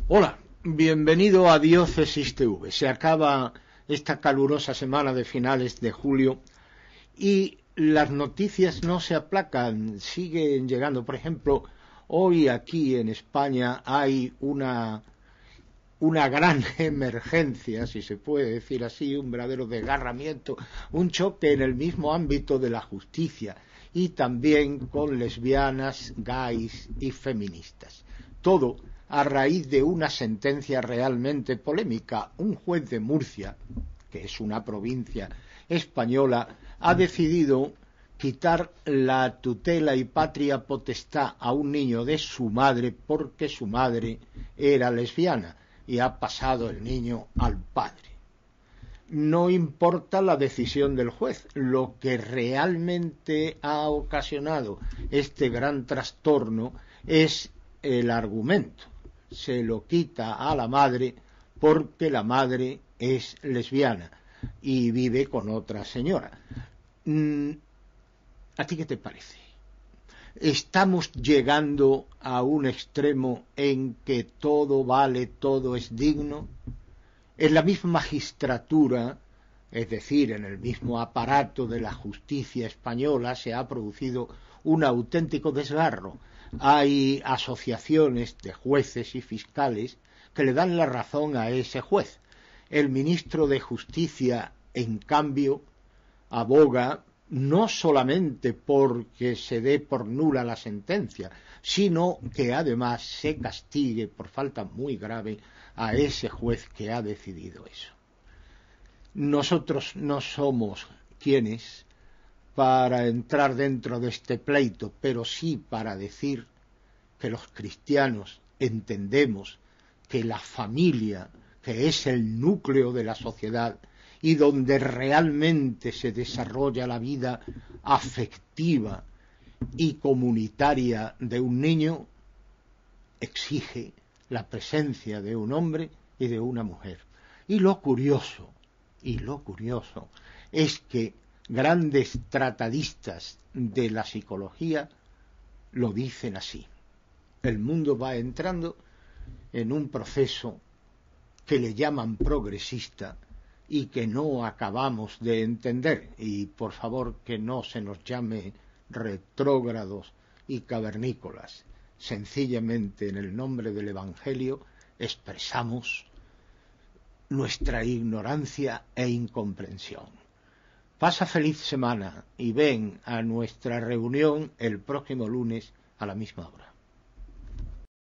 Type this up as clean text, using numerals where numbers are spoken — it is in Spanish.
Hola, bienvenido a Diócesis TV. Se acaba esta calurosa semana de finales de julio y las noticias no se aplacan, siguen llegando. Por ejemplo, hoy aquí en España hay una gran emergencia, si se puede decir así, un verdadero desgarramiento, un choque en el mismo ámbito de la justicia y también con lesbianas, gays y feministas. Todo a raíz de una sentencia realmente polémica. Un juez de Murcia, que es una provincia española, ha decidido quitar la tutela y patria potestad a un niño de su madre porque su madre era lesbiana y ha pasado el niño al padre. No importa la decisión del juez, lo que realmente ha ocasionado este gran trastorno es el argumento. Se lo quita a la madre porque la madre es lesbiana y vive con otra señora. ¿A ti qué te parece? ¿Estamos llegando a un extremo en que todo vale, todo es digno? En la misma magistratura, es decir, en el mismo aparato de la justicia española, se ha producido un auténtico desgarro. Hay asociaciones de jueces y fiscales que le dan la razón a ese juez. El ministro de Justicia, en cambio, aboga no solamente porque se dé por nula la sentencia, sino que además se castigue por falta muy grave a ese juez que ha decidido eso. Nosotros no somos quienes para entrar dentro de este pleito, pero sí para decir que los cristianos entendemos que la familia, que es el núcleo de la sociedad y donde realmente se desarrolla la vida afectiva y comunitaria de un niño, exige la presencia de un hombre y de una mujer. Y lo curioso es que grandes tratadistas de la psicología lo dicen así. El mundo va entrando en un proceso que le llaman progresista y que no acabamos de entender, y por favor que no se nos llame retrógrados y cavernícolas. Sencillamente en el nombre del Evangelio expresamos nuestra ignorancia e incomprensión. Pasa feliz semana y ven a nuestra reunión el próximo lunes a la misma hora.